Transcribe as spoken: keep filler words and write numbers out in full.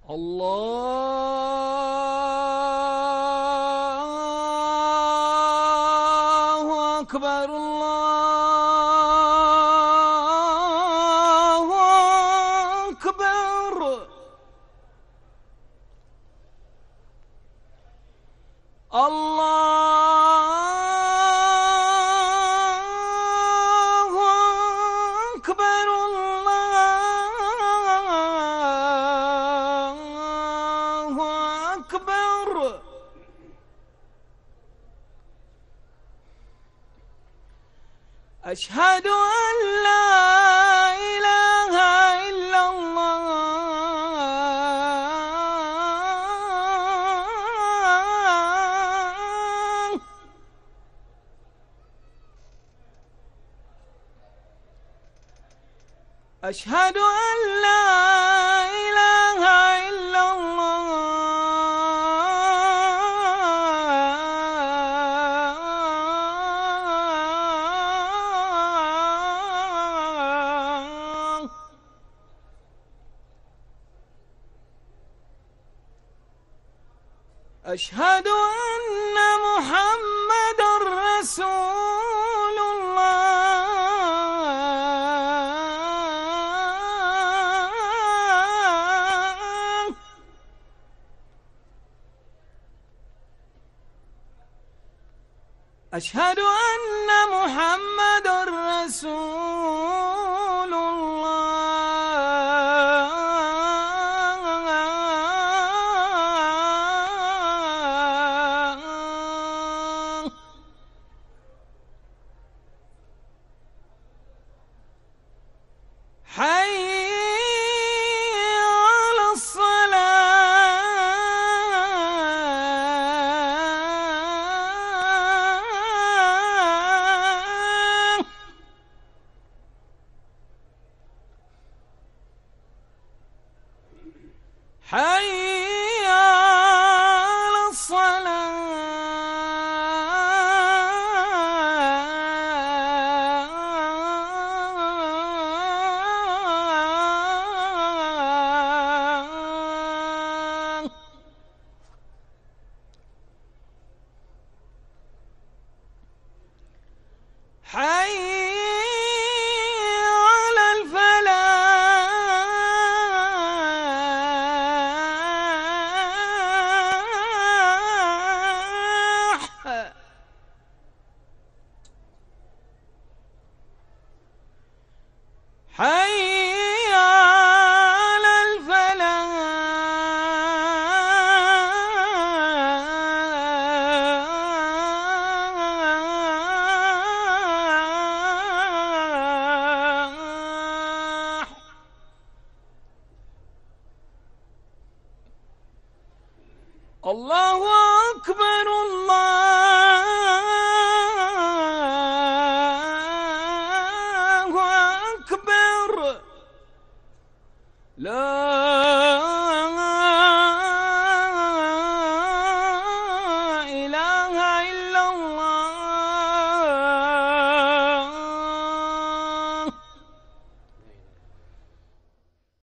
الله أكبر الله أكبر. الله أكبر الله أكبر. أشهد أن لا إله إلا الله. أشهد أن لا إله إلا الله. أشهد أن محمدًا رسول الله. أشهد أن محمدًا رسول الله. حي على الصلاة. حي على الصلاة. حي على الفلاح. حي على الفلاح. الله